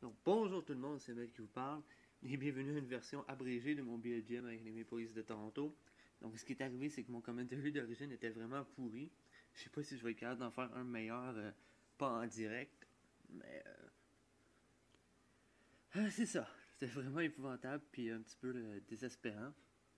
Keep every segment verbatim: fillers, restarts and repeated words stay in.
Donc bonjour tout le monde, c'est Mel qui vous parle et bienvenue à une version abrégée de mon billet de gym avec les Maple Leafs de Toronto. Donc ce qui est arrivé, c'est que mon commentary d'origine était vraiment pourri. Je sais pas si je vais être capable d'en faire un meilleur, euh, pas en direct, mais euh... ah, c'est ça. C'était vraiment épouvantable puis un petit peu euh, désespérant.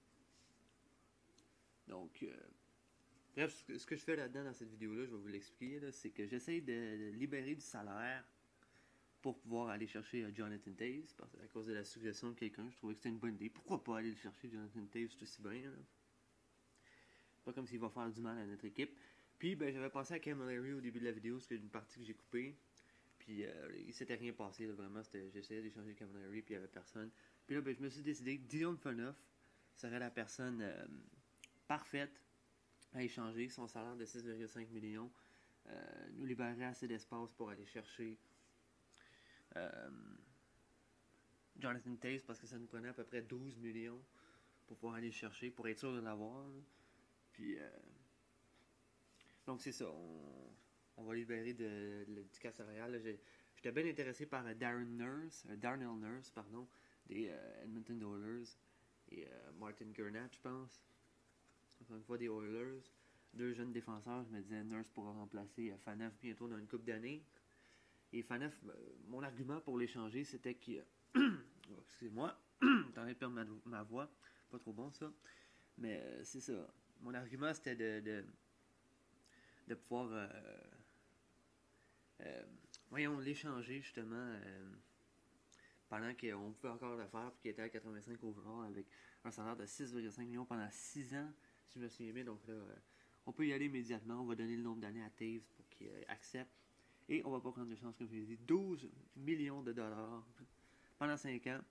Donc euh... bref, ce que, ce que je fais là-dedans dans cette vidéo-là, je vais vous l'expliquer, c'est que j'essaye de, de libérer du salaire pour pouvoir aller chercher uh, Jonathan Toews, parce que à cause de la suggestion de quelqu'un, je trouvais que c'était une bonne idée. Pourquoi pas aller le chercher, Jonathan Toews, c'est aussi bien, là. Pas comme s'il va faire du mal à notre équipe. Puis, ben, j'avais pensé à Camilleri au début de la vidéo, c'est une partie que j'ai coupée. Puis, euh, il s'était rien passé, là, vraiment, j'essayais d'échanger Camilleri, puis il n'y avait personne. Puis là, ben, je me suis décidé que Dion Phaneuf serait la personne euh, parfaite à échanger. Son salaire de six virgule cinq millions euh, nous libérerait assez d'espace pour aller chercher Euh, Jonathan Toews, parce que ça nous prenait à peu près douze millions pour pouvoir aller chercher, pour être sûr de l'avoir. Puis, euh, donc c'est ça, on, on va libérer de, de, du cas salarial. J'étais bien intéressé par euh, Darren Nurse, euh, Darnell Nurse, pardon, des euh, Edmonton Oilers, et euh, Martin Gernat, je pense. Encore une fois, des Oilers. Deux jeunes défenseurs, je me disais, Nurse pourra remplacer euh, Phaneuf bientôt dans une couple d'années. Et Phaneuf, mon argument pour l'échanger, c'était que... oh, excusez-moi, j'ai envie de perdre ma, ma voix. Pas trop bon, ça. Mais euh, c'est ça. Mon argument, c'était de, de, de pouvoir... Euh, euh, voyons, l'échanger, justement, euh, pendant qu'on pouvait encore le faire, puis qu'il était à quatre-vingt-cinq overall, avec un salaire de six virgule cinq millions pendant six ans, si je me souviens bien. Donc là, euh, on peut y aller immédiatement. On va donner le nombre d'années à Toews pour qu'il euh, accepte. Et on va pas prendre de chance, comme je l'ai dit, douze millions de dollars pendant cinq ans.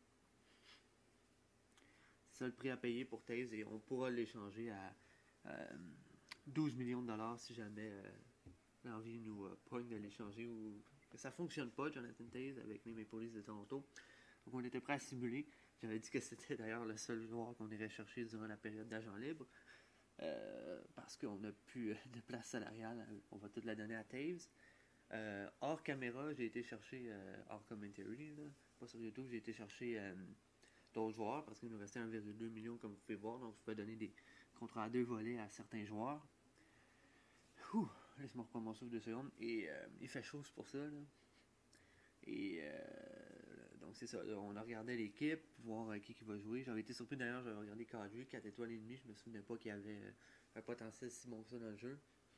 C'est ça le prix à payer pour Toews et on pourra l'échanger à euh, douze millions de dollars si jamais euh, l'envie nous euh, pogne de l'échanger ou que ça fonctionne pas, Jonathan Toews, avec les Maple Leafs de Toronto. Donc on était prêt à simuler. J'avais dit que c'était d'ailleurs le seul joueur qu'on irait chercher durant la période d'agent libre. Euh, parce qu'on n'a plus de place salariale. On va toute la donner à Toews. Euh, hors caméra, j'ai été chercher, euh, hors commentary, là, pas sur YouTube, j'ai été chercher euh, d'autres joueurs parce qu'il nous restait un virgule deux million comme vous pouvez voir, donc je pouvais donner des contrats à deux volets à certains joueurs. Ouh, laisse-moi reprendre mon souffle deux secondes. Et euh, il fait chaud, c'est pour ça. Là. Et euh, donc c'est ça, là, on a regardé l'équipe, voir euh, qui qui va jouer. J'avais été surpris d'ailleurs, j'avais regardé Kadri, quatre étoiles et demie, je me souvenais pas qu'il y avait euh, un potentiel si bon que ça dans le jeu.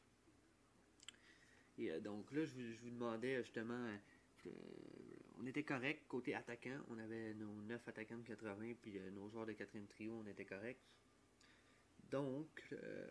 Et euh, donc là, je vous, je vous demandais justement, euh, on était correct côté attaquant. On avait nos neuf attaquants de quatre-vingts, puis euh, nos joueurs de quatrième trio, on était correct. Donc, euh,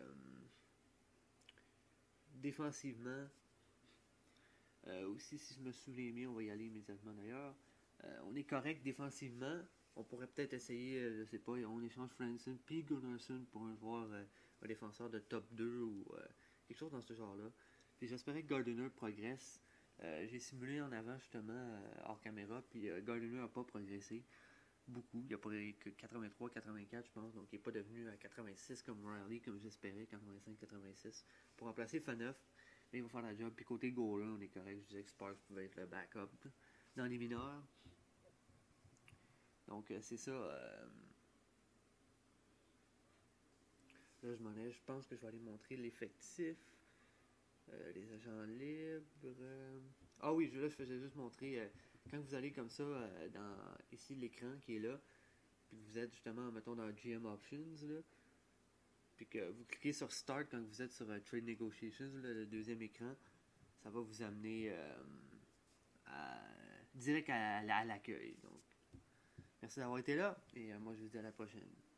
défensivement, euh, aussi, si je me souviens bien, on va y aller immédiatement d'ailleurs. Euh, on est correct défensivement. On pourrait peut-être essayer, euh, je sais pas, on échange Franson puis Gunnarsson pour un joueur, euh, un défenseur de top deux ou euh, quelque chose dans ce genre-là. Puis j'espérais que Gardiner progresse. Euh, j'ai simulé en avant justement euh, hors caméra, puis euh, Gardiner n'a pas progressé beaucoup. Il a pas que quatre-vingt-trois quatre-vingt-quatre, je pense, donc il n'est pas devenu à quatre-vingt-six comme Riley, comme j'espérais, quatre-vingt-cinq quatre-vingt-six, pour remplacer Phaneuf. Mais il va faire la job. Puis côté goaler, on est correct. Je disais que Sparks pouvait être le backup dans les mineurs. Donc euh, c'est ça. Euh... Là, je m'en ai. Je pense que je vais aller montrer l'effectif. Euh, les agents libres. Euh... Ah oui, là, je faisais juste montrer. Euh, quand vous allez comme ça, euh, dans ici l'écran qui est là, puis que vous êtes justement, mettons, dans G M Options, là, puis que vous cliquez sur Start quand vous êtes sur uh, Trade Negotiations, là, le deuxième écran, ça va vous amener euh, à, direct à, à l'accueil. Donc, merci d'avoir été là et euh, moi je vous dis à la prochaine.